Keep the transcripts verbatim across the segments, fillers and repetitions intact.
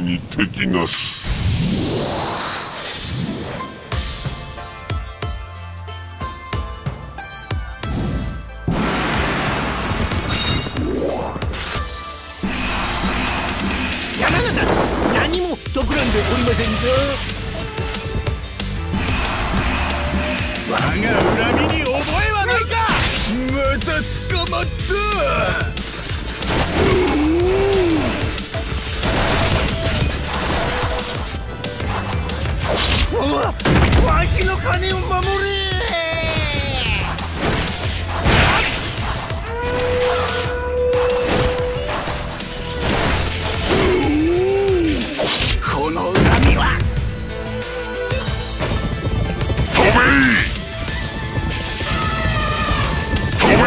に敵なし。 山形、何も企んでおりませんぞ。我が恨みに覚えはないか。また捕まった。うわ、わしの金を守れ。この恨みは飛べ飛べ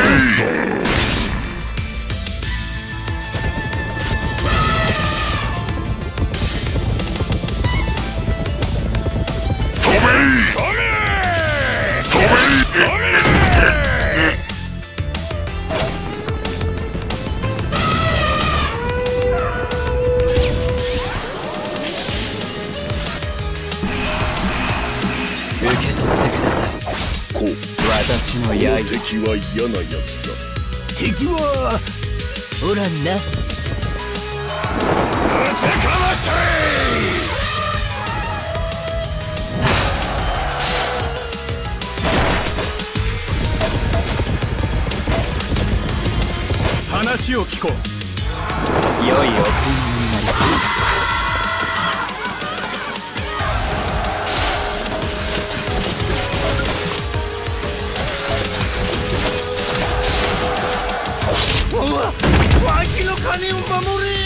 受け取ってください。 こう私の刃。 敵は嫌なやつだ。 敵はおらんな。ぶちかませ。話を聞こう。 良い贈り物になります。 わしの金を守れ。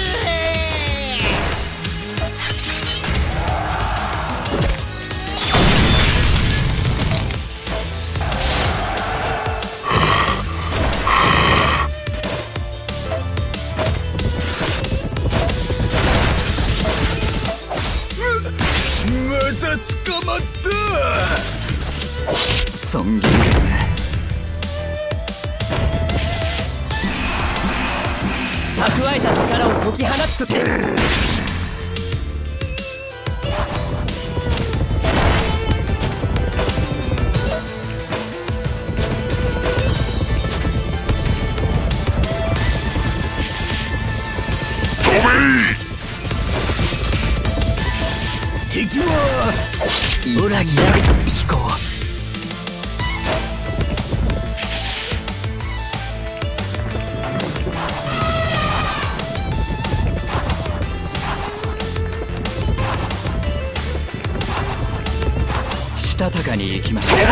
また捕まった。 損切りですね。蓄えた力を解き放つ時です。 敵はおらになる飛行。したたかに行きましょう。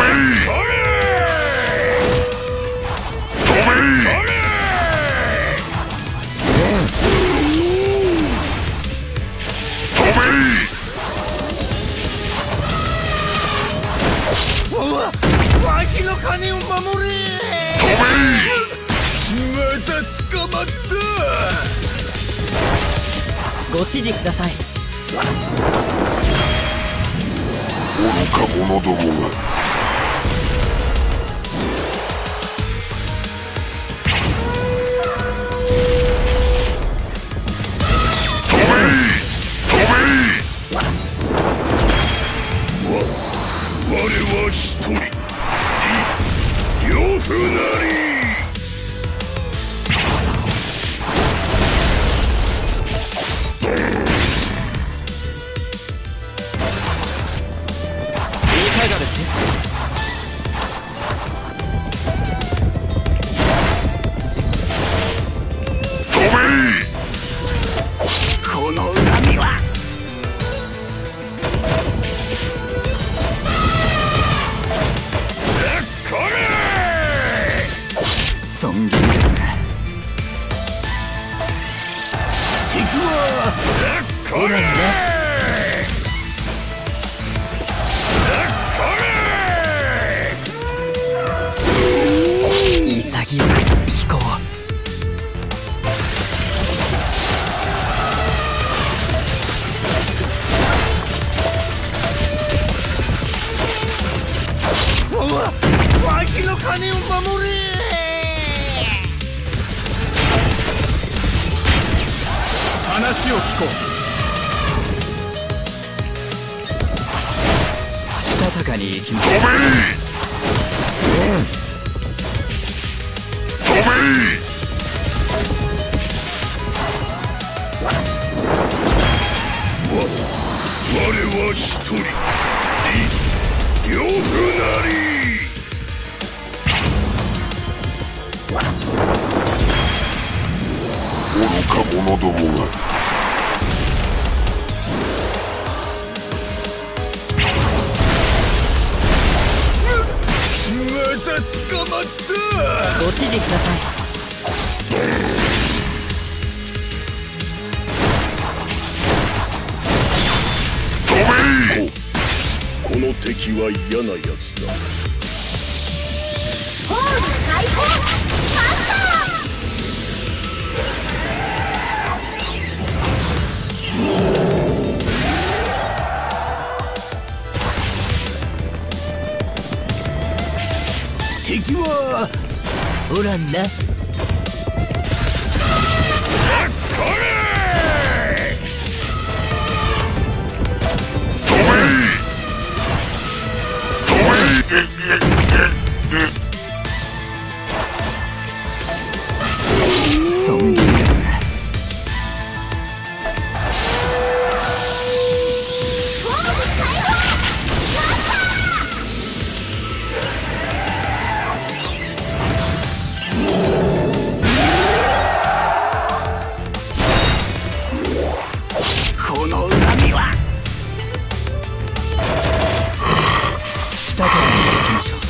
わしの金を守れ。また捕まった。 ご指示ください。 愚か者どもが。我は一人、呂布なり。 いかがですこの恨みは損切りですね。 敵はおらんな。 潔く飛行。 わしの金を守れ。話を聞こう。 したかに行きましょう。 我は一人呂布なり。 愚か者どもがまた捕まった。 ご指示ください。 この敵は嫌なやつだ。 ホーム解放パンダ。 敵はおらんな。尊厳ですね。 ホーム解放この恨みは下から行きましょう。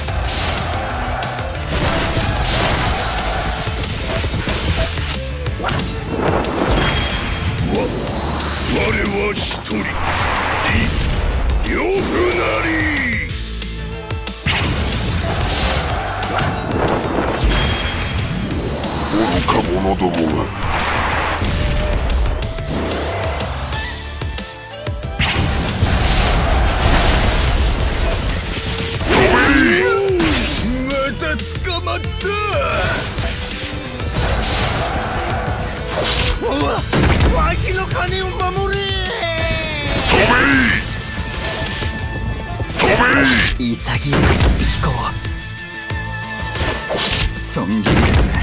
我は一人呂布なり。 愚か者どもがまた捕まった。うわ、わしの金を守れ。 潔く飛行。尊厳ですね。